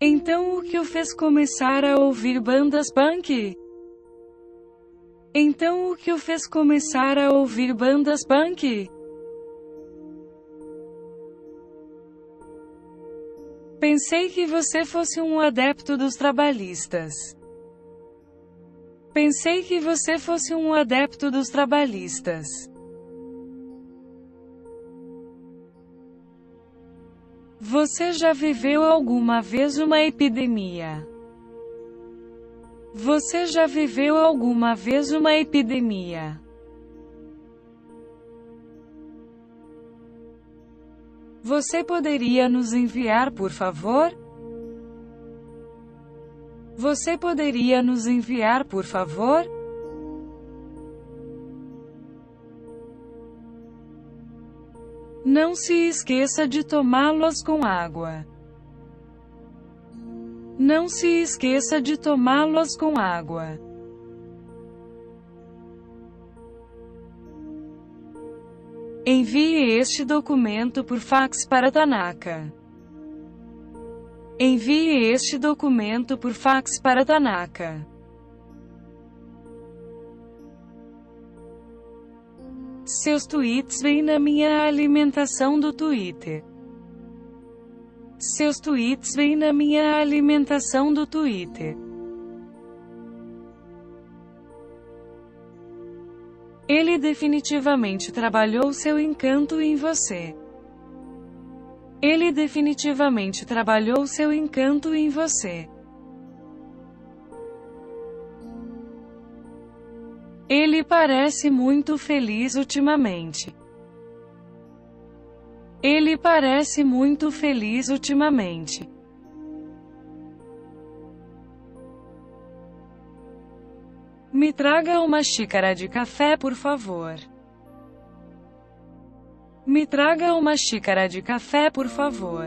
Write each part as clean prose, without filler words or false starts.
Então o que o fez começar a ouvir bandas punk? Então o que o fez começar a ouvir bandas punk? Pensei que você fosse um adepto dos trabalhistas. Pensei que você fosse um adepto dos trabalhistas. Você já viveu alguma vez uma epidemia? Você já viveu alguma vez uma epidemia? Você poderia nos enviar, por favor? Você poderia nos enviar, por favor? Não se esqueça de tomá-los com água. Não se esqueça de tomá-los com água. Envie este documento por fax para Tanaka. Envie este documento por fax para Tanaka. Seus tweets vêm na minha alimentação do Twitter. Seus tweets vêm na minha alimentação do Twitter. Ele definitivamente trabalhou seu encanto em você. Ele definitivamente trabalhou seu encanto em você. Ele parece muito feliz ultimamente. Ele parece muito feliz ultimamente. Me traga uma xícara de café, por favor. Me traga uma xícara de café, por favor.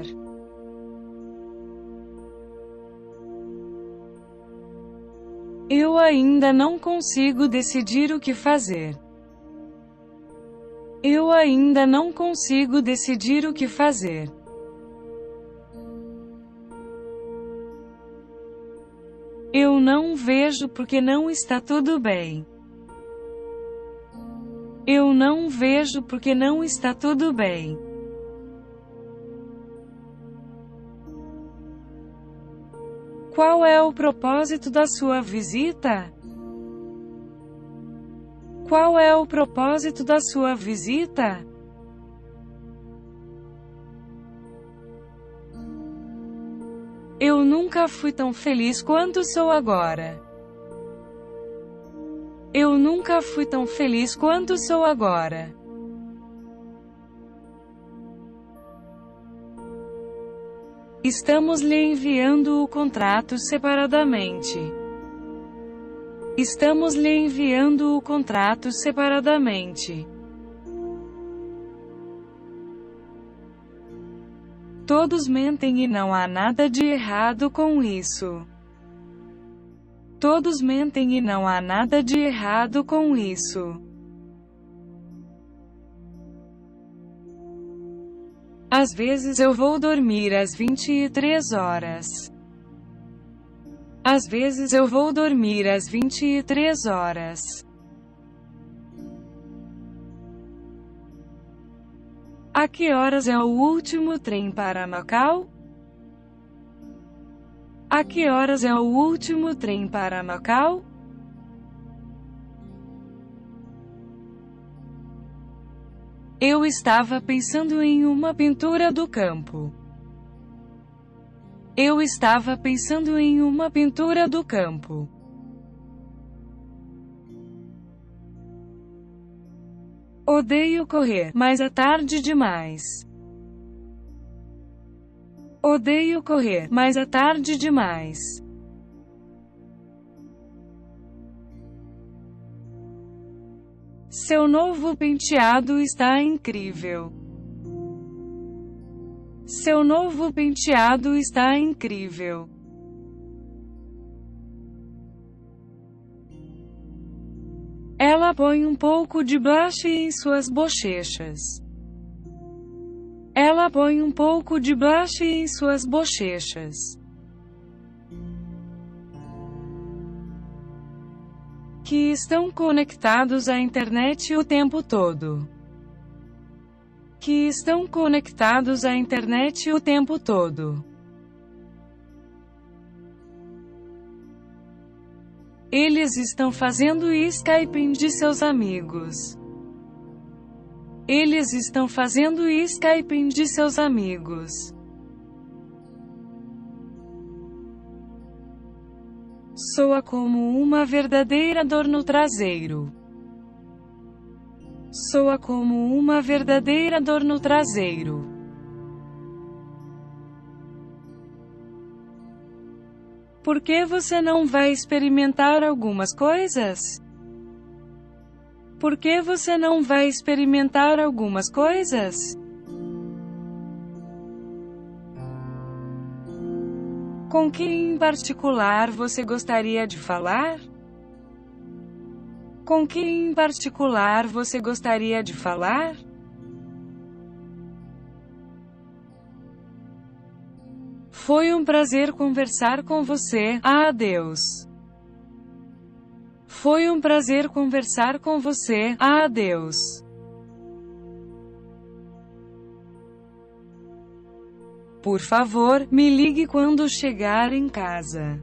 Eu ainda não consigo decidir o que fazer. Eu ainda não consigo decidir o que fazer. Eu não vejo porque não está tudo bem. Eu não vejo porque não está tudo bem. Qual é o propósito da sua visita? Qual é o propósito da sua visita? Eu nunca fui tão feliz quanto sou agora. Eu nunca fui tão feliz quanto sou agora. Estamos lhe enviando o contrato separadamente. Estamos lhe enviando o contrato separadamente. Todos mentem e não há nada de errado com isso. Todos mentem e não há nada de errado com isso. Às vezes eu vou dormir às 23 horas. Às vezes eu vou dormir às 23 horas. A que horas é o último trem para Macau? A que horas é o último trem para Macau? Eu estava pensando em uma pintura do campo. Eu estava pensando em uma pintura do campo. Odeio correr, mas é tarde demais. Odeio correr, mas é tarde demais. Seu novo penteado está incrível. Seu novo penteado está incrível. Ela põe um pouco de blush em suas bochechas. Ela põe um pouco de blush em suas bochechas. que estão conectados à internet o tempo todo, que estão conectados à internet o tempo todo. Eles estão fazendo Skyping de seus amigos. Eles estão fazendo Skyping de seus amigos. Soa como uma verdadeira dor no traseiro. Soa como uma verdadeira dor no traseiro. Por que você não vai experimentar algumas coisas? Por que você não vai experimentar algumas coisas? Com quem em particular você gostaria de falar? Com quem em particular você gostaria de falar? Foi um prazer conversar com você. Adeus. Foi um prazer conversar com você. Adeus. Por favor, me ligue quando chegar em casa.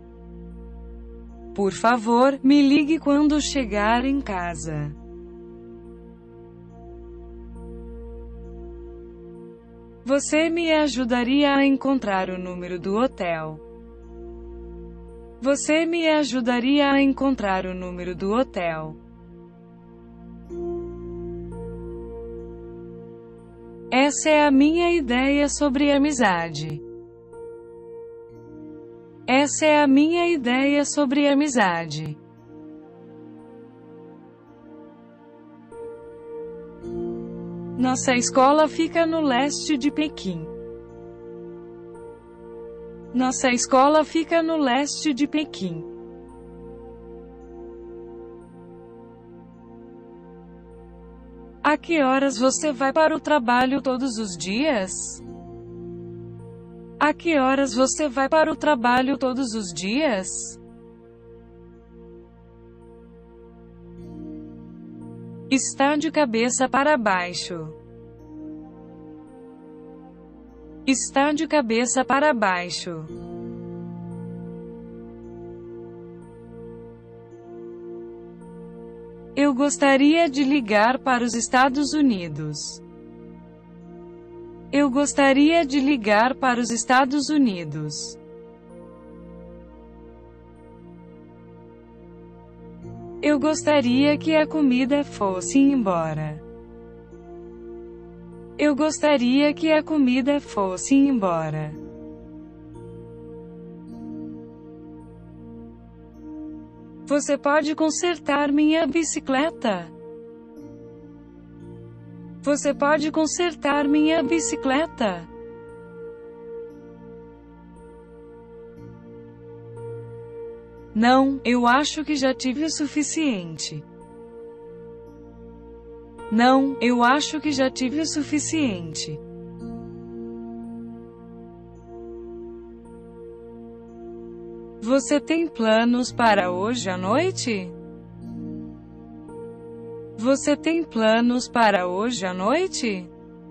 Por favor, me ligue quando chegar em casa. Você me ajudaria a encontrar o número do hotel. Você me ajudaria a encontrar o número do hotel. Essa é a minha ideia sobre amizade. Essa é a minha ideia sobre amizade. Nossa escola fica no leste de Pequim. Nossa escola fica no leste de Pequim. A que horas você vai para o trabalho todos os dias? A que horas você vai para o trabalho todos os dias? Está de cabeça para baixo. Está de cabeça para baixo. Eu gostaria de ligar para os Estados Unidos. Eu gostaria de ligar para os Estados Unidos. Eu gostaria que a comida fosse embora. Eu gostaria que a comida fosse embora. Você pode consertar minha bicicleta? Você pode consertar minha bicicleta? Não, eu acho que já tive o suficiente. Não, eu acho que já tive o suficiente. Você tem planos para hoje à noite? Você tem planos para hoje à noite?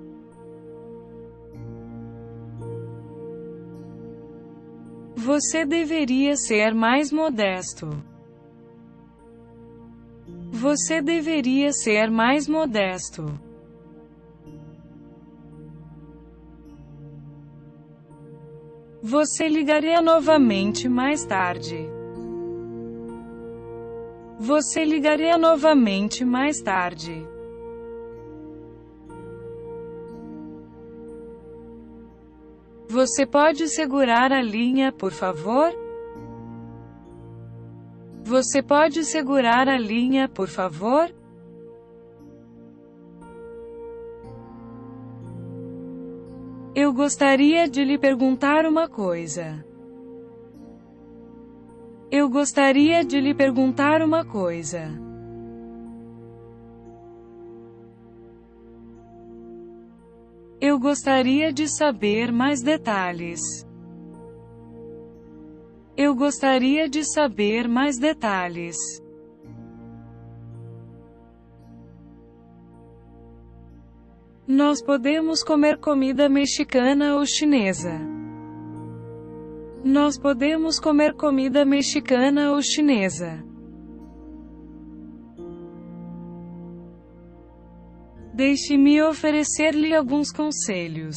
Você deveria ser mais modesto. Você deveria ser mais modesto. Você ligaria novamente mais tarde. Você ligaria novamente mais tarde. Você pode segurar a linha, por favor? Você pode segurar a linha, por favor? Eu gostaria de lhe perguntar uma coisa. Eu gostaria de lhe perguntar uma coisa. Eu gostaria de saber mais detalhes. Eu gostaria de saber mais detalhes. Nós podemos comer comida mexicana ou chinesa. Nós podemos comer comida mexicana ou chinesa. Deixe-me oferecer-lhe alguns conselhos.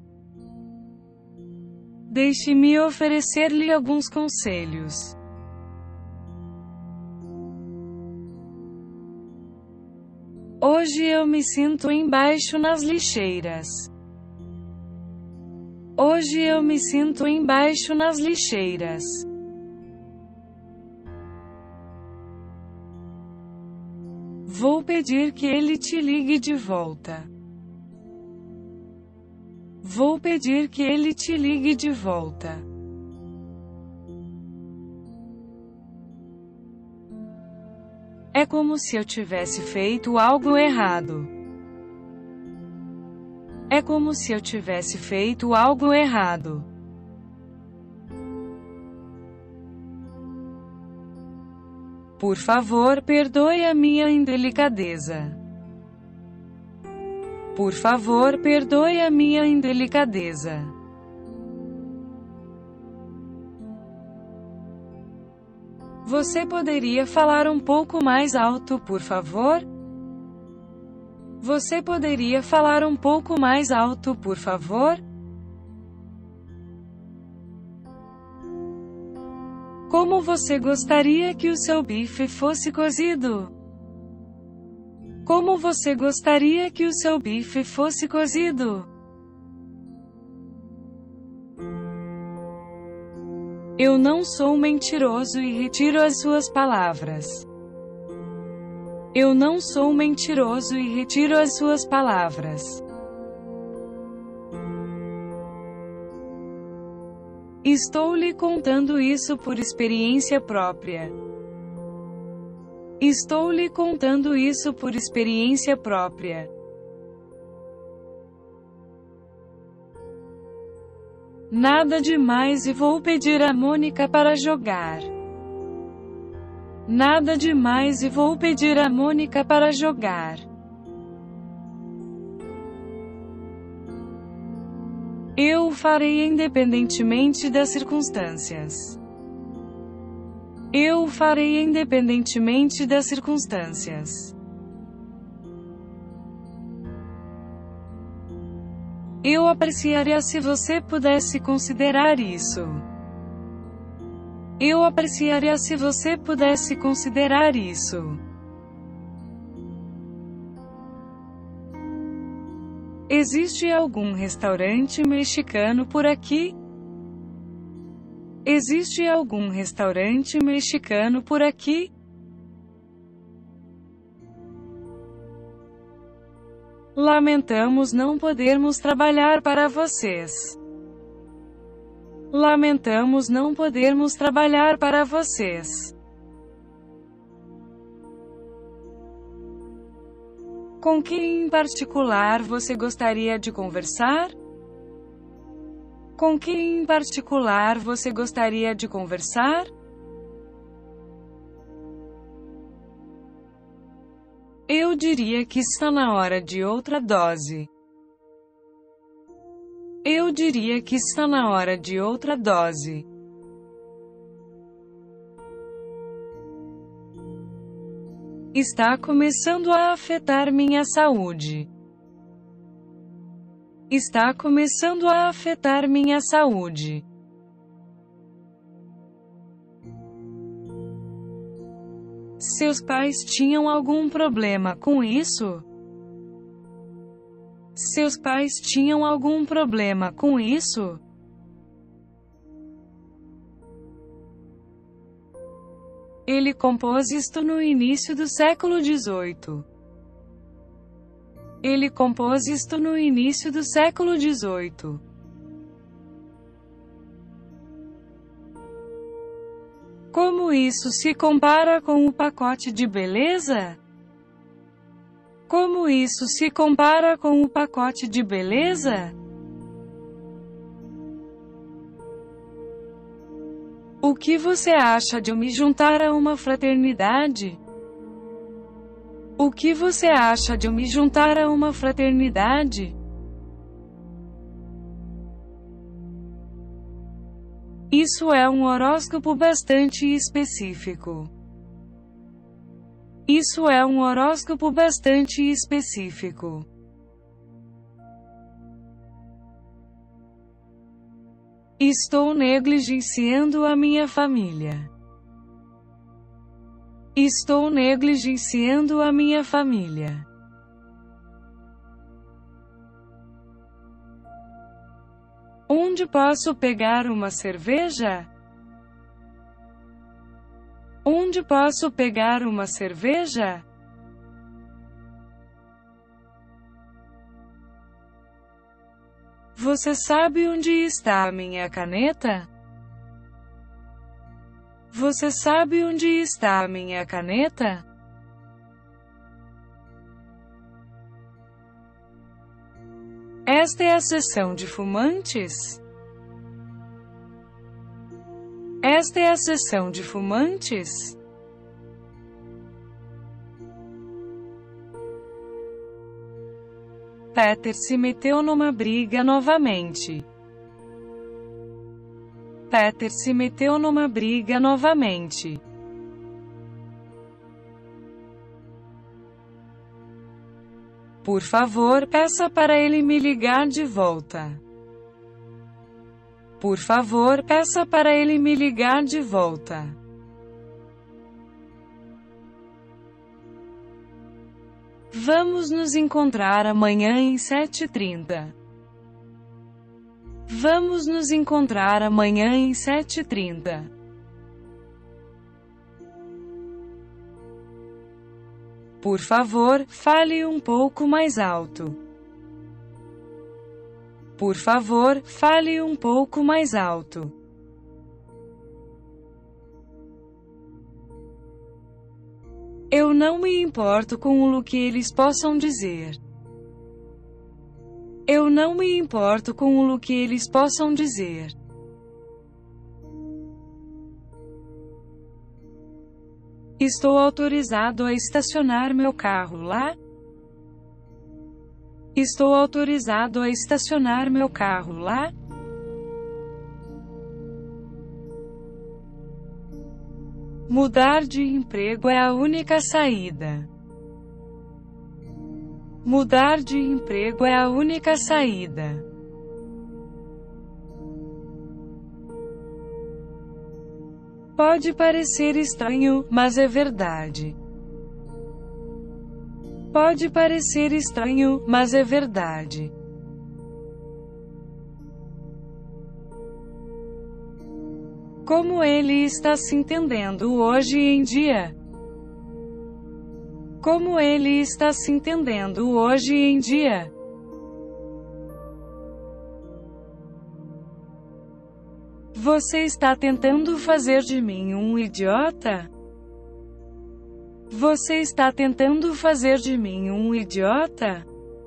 Deixe-me oferecer-lhe alguns conselhos. Hoje eu me sinto embaixo nas lixeiras. Hoje eu me sinto embaixo nas lixeiras. Vou pedir que ele te ligue de volta. Vou pedir que ele te ligue de volta. É como se eu tivesse feito algo errado. É como se eu tivesse feito algo errado. Por favor, perdoe a minha indelicadeza. Por favor, perdoe a minha indelicadeza. Você poderia falar um pouco mais alto, por favor? Você poderia falar um pouco mais alto, por favor? Como você gostaria que o seu bife fosse cozido? Como você gostaria que o seu bife fosse cozido? Eu não sou mentiroso e retiro as suas palavras. Eu não sou mentiroso e retiro as suas palavras. Estou lhe contando isso por experiência própria. Estou lhe contando isso por experiência própria. Nada demais e vou pedir a Mônica para jogar. Nada demais e vou pedir a Mônica para jogar. Eu o farei independentemente das circunstâncias. Eu o farei independentemente das circunstâncias. Eu apreciaria se você pudesse considerar isso. Eu apreciaria se você pudesse considerar isso. Existe algum restaurante mexicano por aqui? Existe algum restaurante mexicano por aqui? Lamentamos não podermos trabalhar para vocês. Lamentamos não podermos trabalhar para vocês. Com quem em particular você gostaria de conversar? Com quem em particular você gostaria de conversar? Eu diria que está na hora de outra dose. Eu diria que está na hora de outra dose. Está começando a afetar minha saúde. Está começando a afetar minha saúde. Seus pais tinham algum problema com isso? Seus pais tinham algum problema com isso? Ele compôs isto no início do século XVIII. Ele compôs isto no início do século XVIII. Como isso se compara com o pacote de beleza? Como isso se compara com o pacote de beleza? O que você acha de eu me juntar a uma fraternidade? O O que você acha de eu me juntar a uma fraternidade? Isso é um horóscopo bastante específico. Isso é um horóscopo bastante específico. Estou negligenciando a minha família. Estou negligenciando a minha família. Onde posso pegar uma cerveja? Onde posso pegar uma cerveja? Você sabe onde está a minha caneta? Você sabe onde está a minha caneta? Esta é a seção de fumantes? Esta é a seção de fumantes? Peter se meteu numa briga novamente. Peter se meteu numa briga novamente. Por favor, peça para ele me ligar de volta. Por favor, peça para ele me ligar de volta. Vamos nos encontrar amanhã em 7h30. Vamos nos encontrar amanhã em 7h30. Por favor, fale um pouco mais alto. Por favor, fale um pouco mais alto. Eu não me importo com o que eles possam dizer. Eu não me importo com o que eles possam dizer. Estou autorizado a estacionar meu carro lá? Estou autorizado a estacionar meu carro lá? Mudar de emprego é a única saída. Mudar de emprego é a única saída. Pode parecer estranho, mas é verdade. Pode parecer estranho, mas é verdade. Como ele está se entendendo hoje em dia? Como ele está se entendendo hoje em dia? Você está tentando fazer de mim um idiota? Você está tentando fazer de mim um idiota?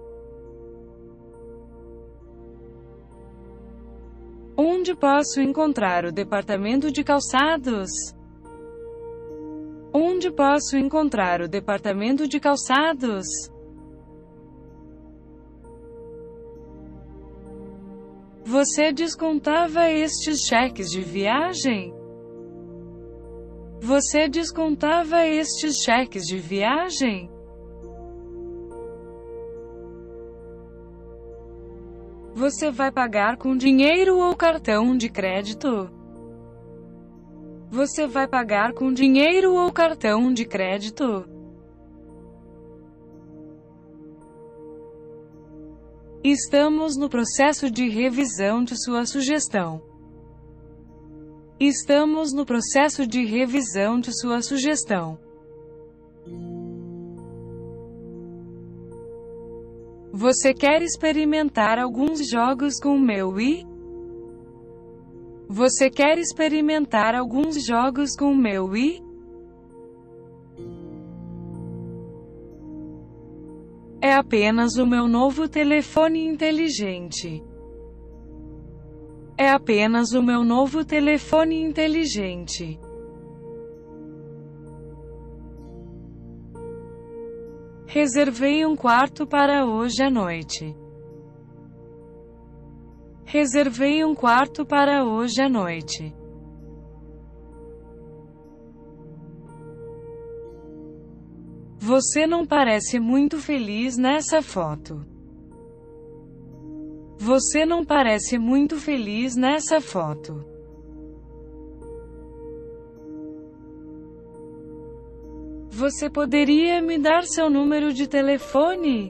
Onde posso encontrar o departamento de calçados? Onde posso encontrar o departamento de calçados? Você descontava estes cheques de viagem? Você descontava estes cheques de viagem? Você vai pagar com dinheiro ou cartão de crédito? Você vai pagar com dinheiro ou cartão de crédito? Estamos no processo de revisão de sua sugestão. Estamos no processo de revisão de sua sugestão. Você quer experimentar alguns jogos com o meu Wii? Você quer experimentar alguns jogos com o meu Wii? É apenas o meu novo telefone inteligente. É apenas o meu novo telefone inteligente. Reservei um quarto para hoje à noite. Reservei um quarto para hoje à noite. Você não parece muito feliz nessa foto. Você não parece muito feliz nessa foto. Você poderia me dar seu número de telefone?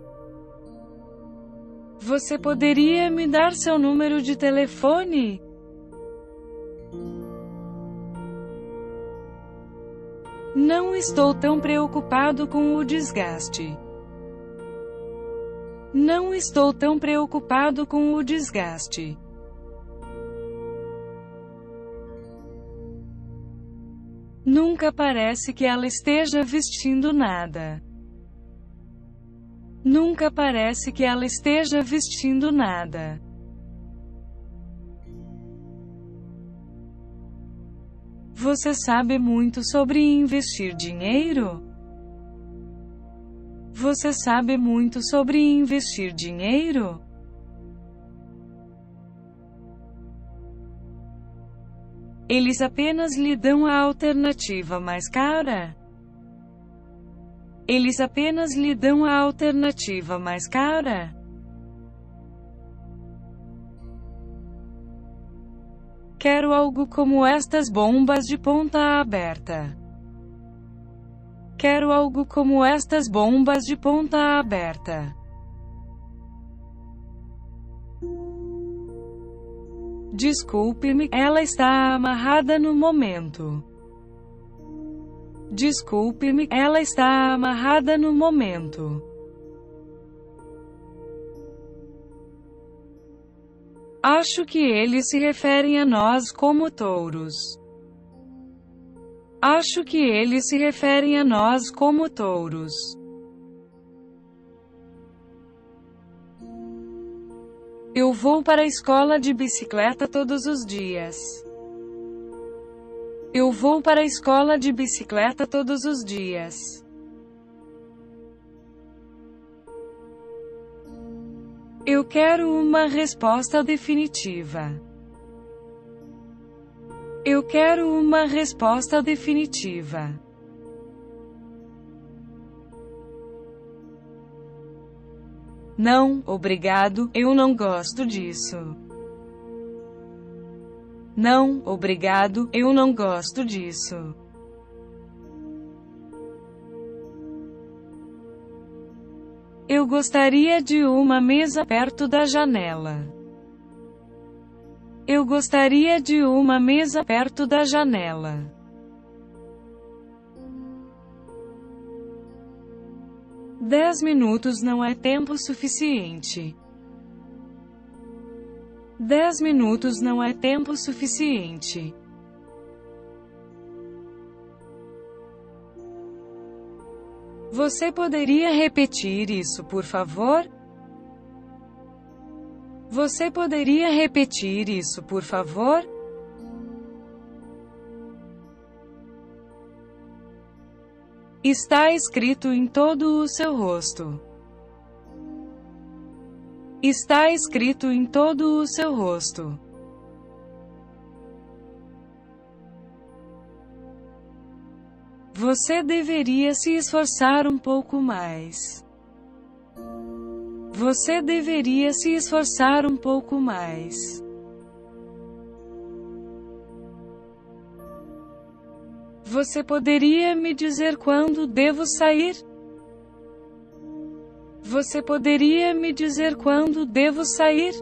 Você poderia me dar seu número de telefone? Não estou tão preocupado com o desgaste. Não estou tão preocupado com o desgaste. Nunca parece que ela esteja vestindo nada. Nunca parece que ela esteja vestindo nada. Você sabe muito sobre investir dinheiro? Você sabe muito sobre investir dinheiro? Eles apenas lhe dão a alternativa mais cara? Eles apenas lhe dão a alternativa mais cara? Quero algo como estas bombas de ponta aberta. Quero algo como estas bombas de ponta aberta. Desculpe-me, ela está amarrada no momento. Desculpe-me, ela está amarrada no momento. Acho que eles se referem a nós como touros. Acho que eles se referem a nós como touros. Eu vou para a escola de bicicleta todos os dias. Eu vou para a escola de bicicleta todos os dias. Eu quero uma resposta definitiva. Eu quero uma resposta definitiva. Não, obrigado, eu não gosto disso. Não, obrigado, eu não gosto disso. Eu gostaria de uma mesa perto da janela. Eu gostaria de uma mesa perto da janela. 10 minutos não é tempo suficiente. 10 minutos não é tempo suficiente. Você poderia repetir isso, por favor? Você poderia repetir isso, por favor? Está escrito em todo o seu rosto. Está escrito em todo o seu rosto. Você deveria se esforçar um pouco mais. Você deveria se esforçar um pouco mais. Você poderia me dizer quando devo sair? Você poderia me dizer quando devo sair?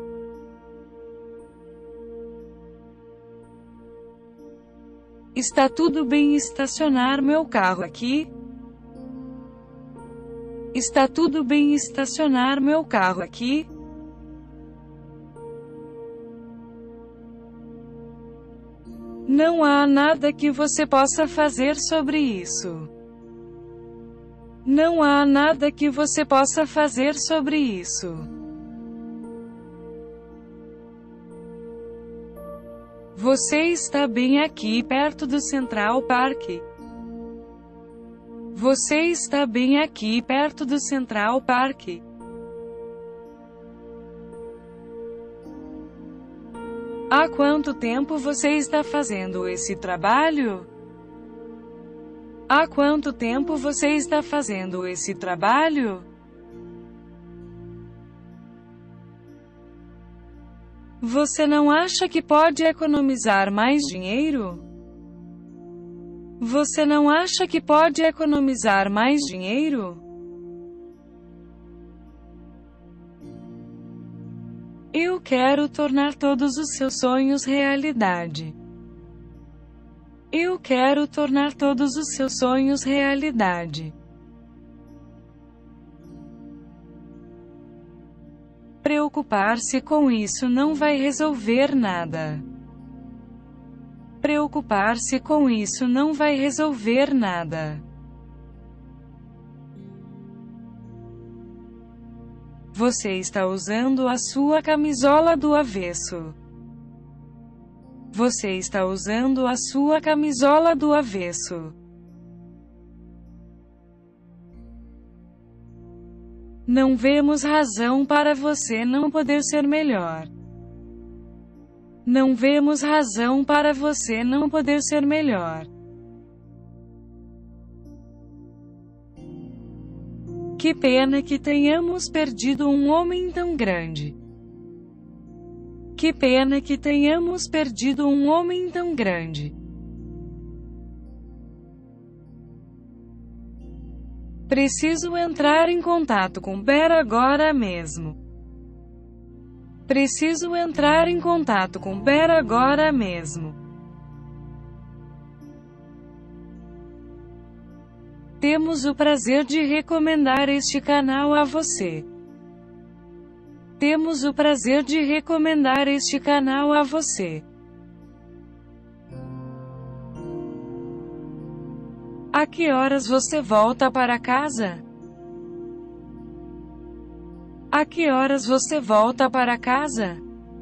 Está tudo bem estacionar meu carro aqui? Está tudo bem estacionar meu carro aqui? Não há nada que você possa fazer sobre isso. Não há nada que você possa fazer sobre isso. Você está bem aqui perto do Central Park. Você está bem aqui perto do Central Park. Há quanto tempo você está fazendo esse trabalho? Há quanto tempo você está fazendo esse trabalho? Você não acha que pode economizar mais dinheiro? Você não acha que pode economizar mais dinheiro? Eu quero tornar todos os seus sonhos realidade. Eu quero tornar todos os seus sonhos realidade. Preocupar-se com isso não vai resolver nada. Preocupar-se com isso não vai resolver nada. Você está usando a sua camisola do avesso. Você está usando a sua camisola do avesso. Não vemos razão para você não poder ser melhor. Não vemos razão para você não poder ser melhor. Que pena que tenhamos perdido um homem tão grande. Que pena que tenhamos perdido um homem tão grande. Preciso entrar em contato com Bear agora mesmo. Preciso entrar em contato com Bear agora mesmo. Temos o prazer de recomendar este canal a você. Temos o prazer de recomendar este canal a você. A que horas você volta para casa? A que horas você volta para casa?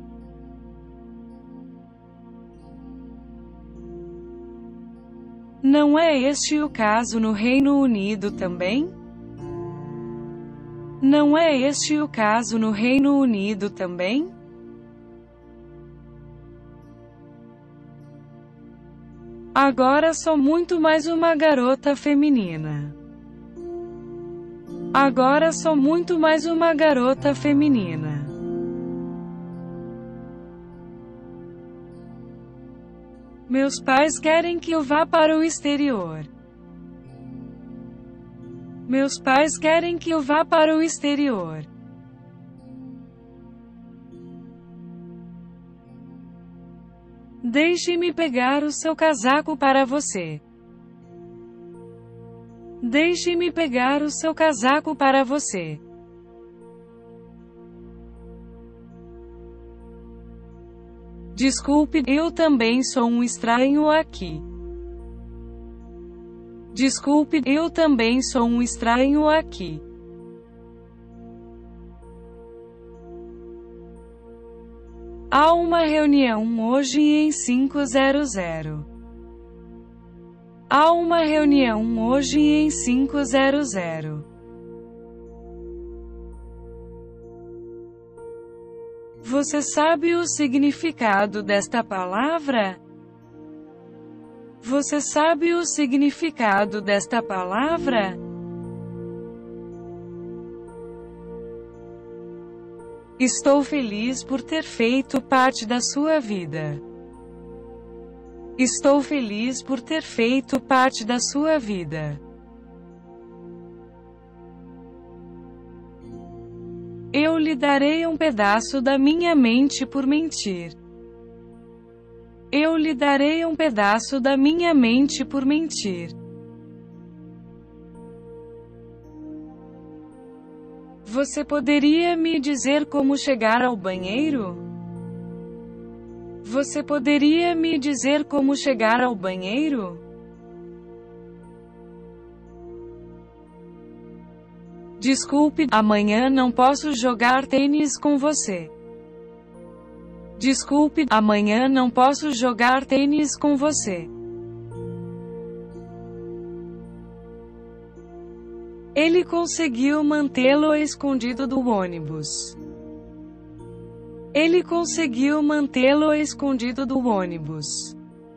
Não é este o caso no Reino Unido também? Não é este o caso no Reino Unido também? Agora sou muito mais uma garota feminina. Agora sou muito mais uma garota feminina. Meus pais querem que eu vá para o exterior. Meus pais querem que eu vá para o exterior. Deixe-me pegar o seu casaco para você. Deixe-me pegar o seu casaco para você. Desculpe, eu também sou um estranho aqui. Desculpe, eu também sou um estranho aqui. Há uma reunião hoje em 500. Há uma reunião hoje em 500. Você sabe o significado desta palavra? Você sabe o significado desta palavra? Estou feliz por ter feito parte da sua vida. Estou feliz por ter feito parte da sua vida. Eu lhe darei um pedaço da minha mente por mentir. Eu lhe darei um pedaço da minha mente por mentir. Você poderia me dizer como chegar ao banheiro? Você poderia me dizer como chegar ao banheiro? Desculpe, amanhã não posso jogar tênis com você. Desculpe, amanhã não posso jogar tênis com você. Ele conseguiu mantê-lo escondido do ônibus. Ele conseguiu mantê-lo escondido do ônibus.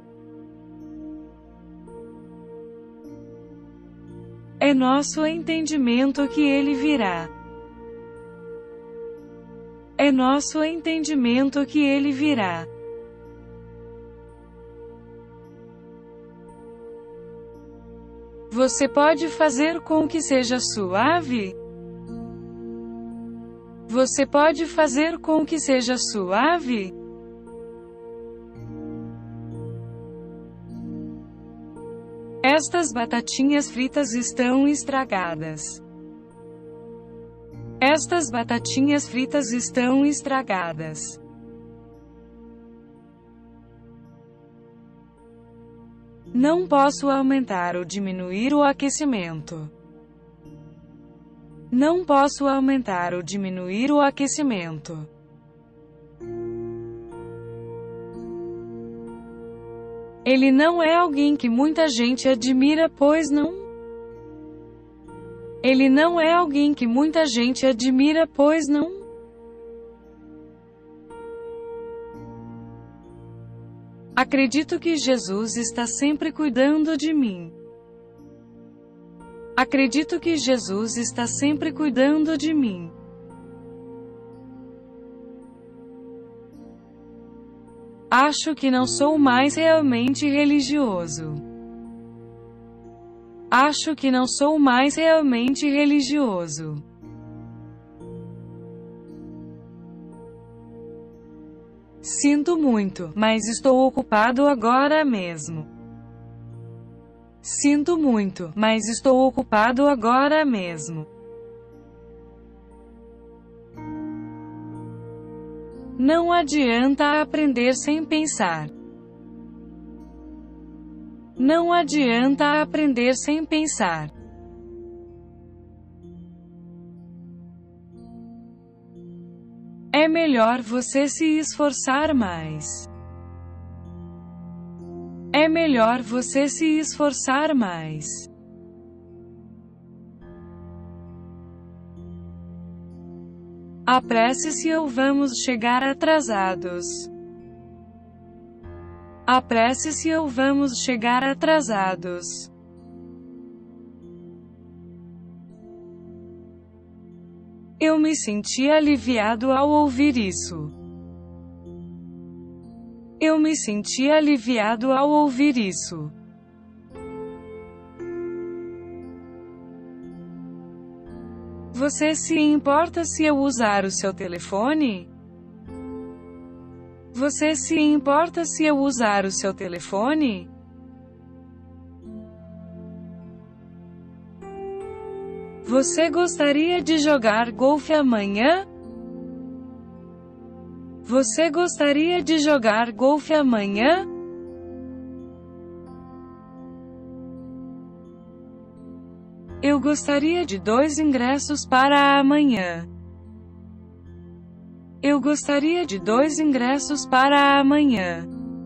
É nosso entendimento que ele virá. É nosso entendimento que ele virá. Você pode fazer com que seja suave? Você pode fazer com que seja suave? Estas batatinhas fritas estão estragadas. Estas batatinhas fritas estão estragadas. Não posso aumentar ou diminuir o aquecimento. Não posso aumentar ou diminuir o aquecimento. Ele não é alguém que muita gente admira, pois não? Ele não é alguém que muita gente admira, pois não? Acredito que Jesus está sempre cuidando de mim. Acredito que Jesus está sempre cuidando de mim. Acho que não sou mais realmente religioso. Acho que não sou mais realmente religioso. Sinto muito, mas estou ocupado agora mesmo. Sinto muito, mas estou ocupado agora mesmo. Não adianta aprender sem pensar. Não adianta aprender sem pensar. É melhor você se esforçar mais. É melhor você se esforçar mais. Apresse-se ou vamos chegar atrasados. Apresse-se ou vamos chegar atrasados. Eu me senti aliviado ao ouvir isso. Eu me senti aliviado ao ouvir isso. Você se importa se eu usar o seu telefone? Você se importa se eu usar o seu telefone? Você gostaria de jogar golfe amanhã? Você gostaria de jogar golfe amanhã? Eu gostaria de 2 ingressos para amanhã. Eu gostaria de 2 ingressos para amanhã.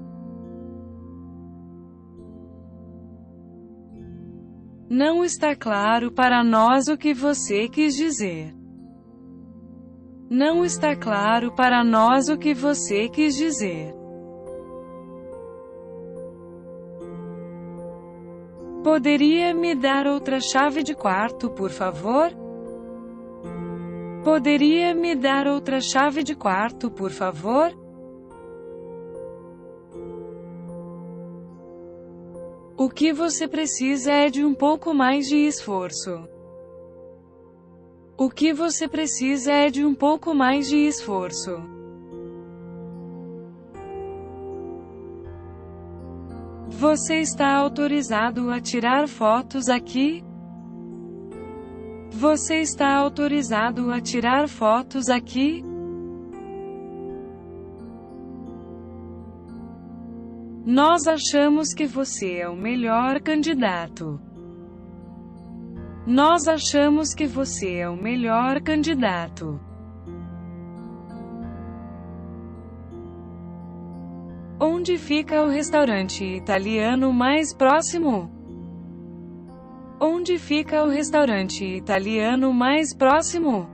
Não está claro para nós o que você quis dizer. Não está claro para nós o que você quis dizer. Poderia me dar outra chave de quarto, por favor? Poderia me dar outra chave de quarto, por favor? O que você precisa é de um pouco mais de esforço. O que você precisa é de um pouco mais de esforço. Você está autorizado a tirar fotos aqui? Você está autorizado a tirar fotos aqui? Nós achamos que você é o melhor candidato. Nós achamos que você é o melhor candidato. Onde fica o restaurante italiano mais próximo? Onde fica o restaurante italiano mais próximo?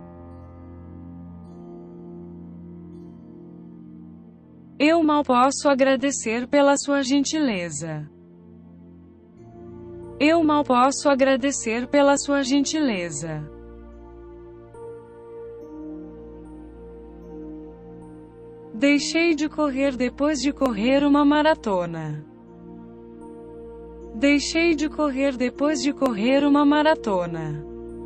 Eu mal posso agradecer pela sua gentileza. Eu mal posso agradecer pela sua gentileza. Deixei de correr depois de correr uma maratona. Deixei de correr depois de correr uma maratona.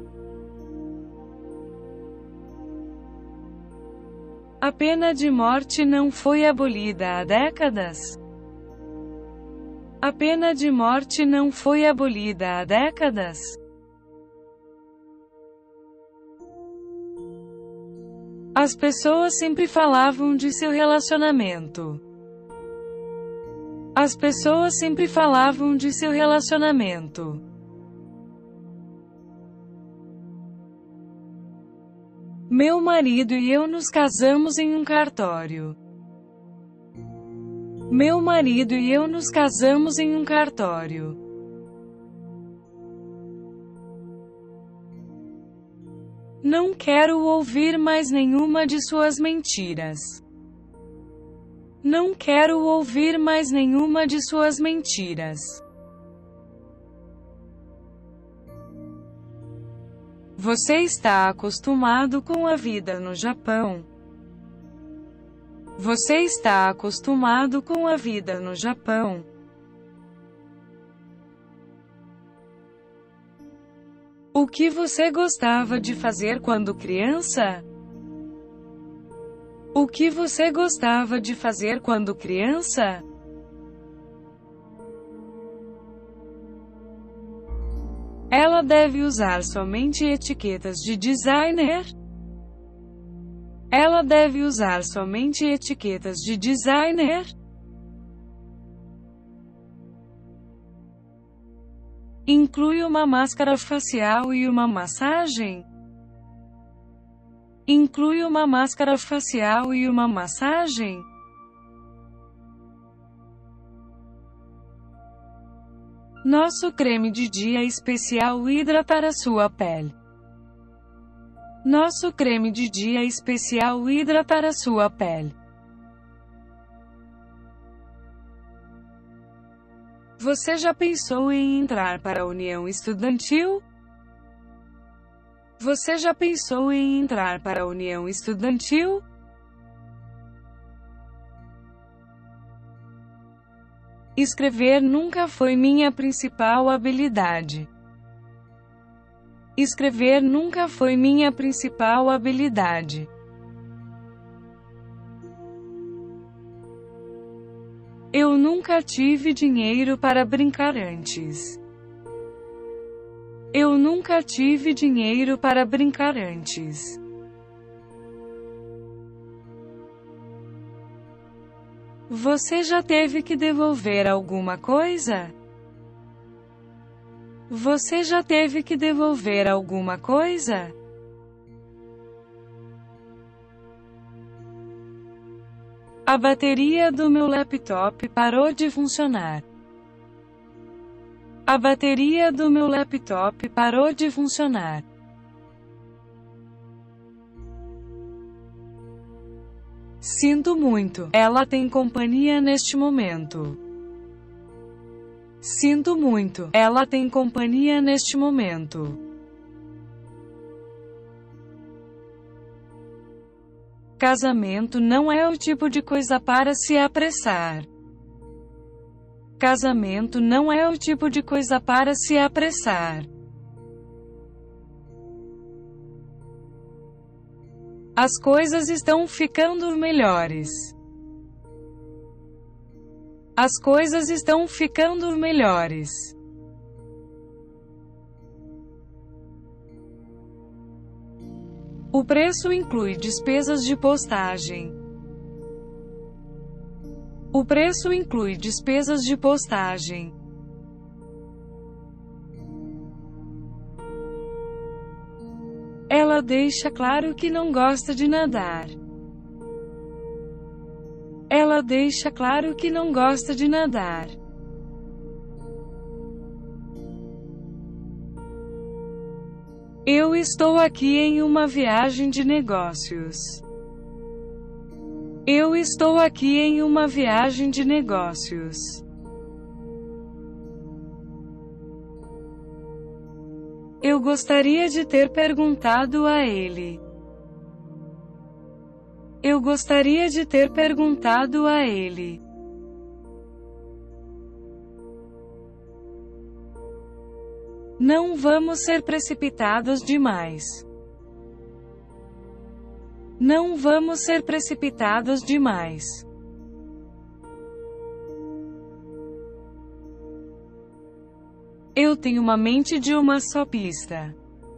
A pena de morte não foi abolida há décadas. A pena de morte não foi abolida há décadas. As pessoas sempre falavam de seu relacionamento. As pessoas sempre falavam de seu relacionamento. Meu marido e eu nos casamos em um cartório. Meu marido e eu nos casamos em um cartório. Não quero ouvir mais nenhuma de suas mentiras. Não quero ouvir mais nenhuma de suas mentiras. Você está acostumado com a vida no Japão. Você está acostumado com a vida no Japão. O que você gostava de fazer quando criança? O que você gostava de fazer quando criança? Ela deve usar somente etiquetas de designer? Ela deve usar somente etiquetas de designer? Inclui uma máscara facial e uma massagem? Inclui uma máscara facial e uma massagem? Nosso creme de dia especial hidratar a sua pele. Nosso creme de dia especial hidratar a sua pele. Você já pensou em entrar para a União Estudantil? Você já pensou em entrar para a União Estudantil? Escrever nunca foi minha principal habilidade. Escrever nunca foi minha principal habilidade. Eu nunca tive dinheiro para brincar antes. Eu nunca tive dinheiro para brincar antes. Você já teve que devolver alguma coisa? Você já teve que devolver alguma coisa? A bateria do meu laptop parou de funcionar. A bateria do meu laptop parou de funcionar. Sinto muito, ela tem companhia neste momento. Sinto muito, ela tem companhia neste momento. Casamento não é o tipo de coisa para se apressar. Casamento não é o tipo de coisa para se apressar. As coisas estão ficando melhores. As coisas estão ficando melhores. O preço inclui despesas de postagem. O preço inclui despesas de postagem. Ela deixa claro que não gosta de nadar. Ela deixa claro que não gosta de nadar. Eu estou aqui em uma viagem de negócios. Eu estou aqui em uma viagem de negócios. Eu gostaria de ter perguntado a ele. Eu gostaria de ter perguntado a ele. Não vamos ser precipitados demais. Não vamos ser precipitados demais. Eu tenho uma mente de uma só pista.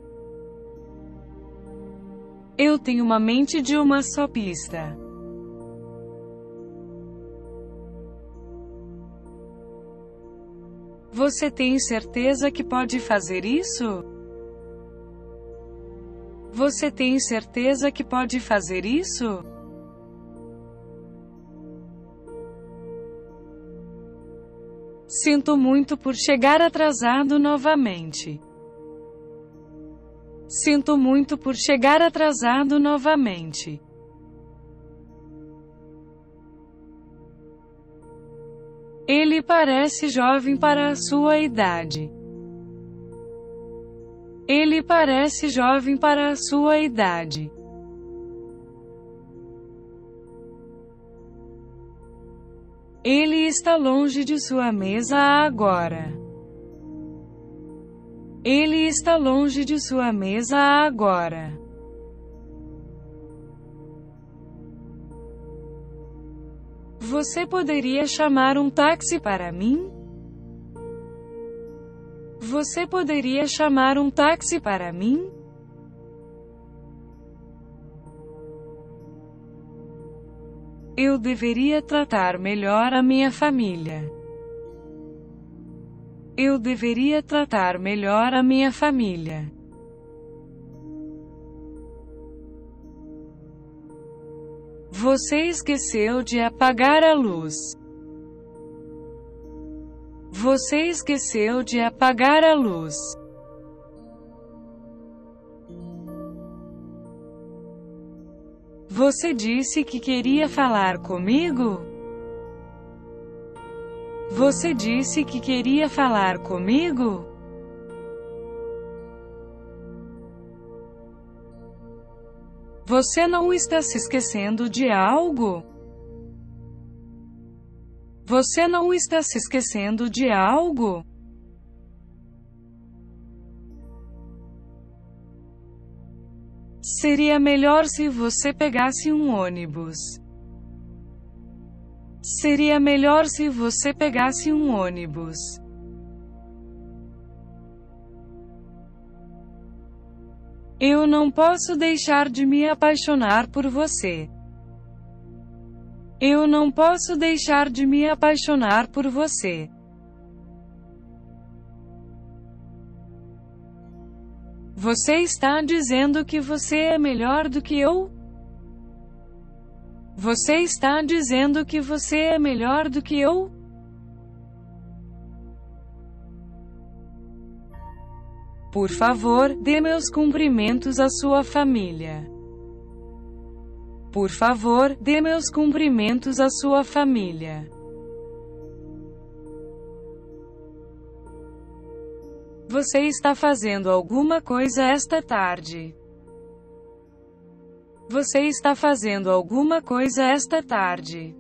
Eu tenho uma mente de uma só pista. Você tem certeza que pode fazer isso? Você tem certeza que pode fazer isso? Sinto muito por chegar atrasado novamente. Sinto muito por chegar atrasado novamente. Ele parece jovem para a sua idade. Ele parece jovem para a sua idade. Ele está longe de sua mesa agora. Ele está longe de sua mesa agora. Você poderia chamar um táxi para mim? Você poderia chamar um táxi para mim? Eu deveria tratar melhor a minha família. Eu deveria tratar melhor a minha família. Você esqueceu de apagar a luz. Você esqueceu de apagar a luz. Você disse que queria falar comigo? Você disse que queria falar comigo? Você não está se esquecendo de algo? Você não está se esquecendo de algo? Seria melhor se você pegasse um ônibus. Seria melhor se você pegasse um ônibus. Eu não posso deixar de me apaixonar por você. Eu não posso deixar de me apaixonar por você. Você está dizendo que você é melhor do que eu? Você está dizendo que você é melhor do que eu? Por favor, dê meus cumprimentos à sua família. Por favor, dê meus cumprimentos à sua família. Você está fazendo alguma coisa esta tarde? Você está fazendo alguma coisa esta tarde?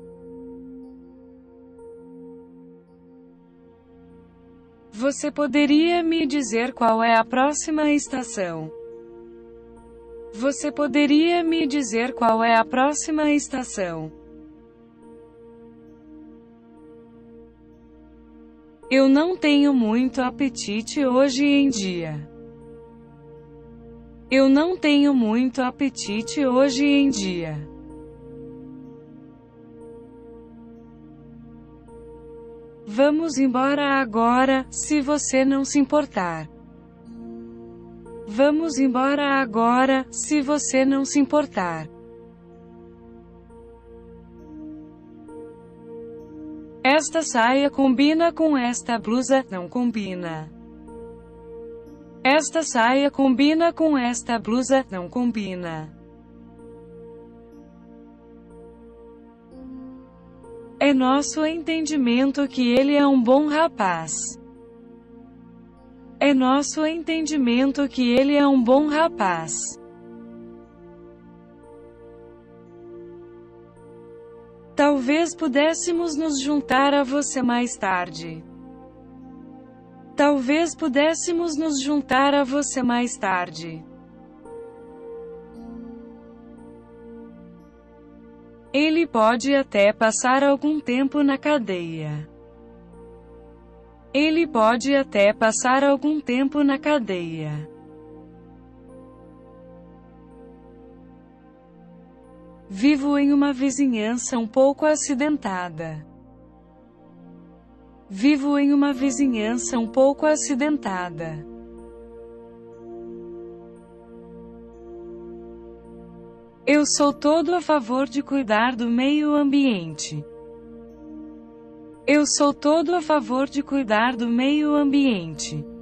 Você poderia me dizer qual é a próxima estação? Você poderia me dizer qual é a próxima estação? Eu não tenho muito apetite hoje em dia. Eu não tenho muito apetite hoje em dia. Vamos embora agora, se você não se importar. Vamos embora agora, se você não se importar. Esta saia combina com esta blusa, não combina. Esta saia combina com esta blusa. Não combina. É nosso entendimento que ele é um bom rapaz. É nosso entendimento que ele é um bom rapaz. Talvez pudéssemos nos juntar a você mais tarde. Talvez pudéssemos nos juntar a você mais tarde. Ele pode até passar algum tempo na cadeia. Ele pode até passar algum tempo na cadeia. Vivo em uma vizinhança um pouco acidentada. Vivo em uma vizinhança um pouco acidentada. Eu sou todo a favor de cuidar do meio ambiente. Eu sou todo a favor de cuidar do meio ambiente.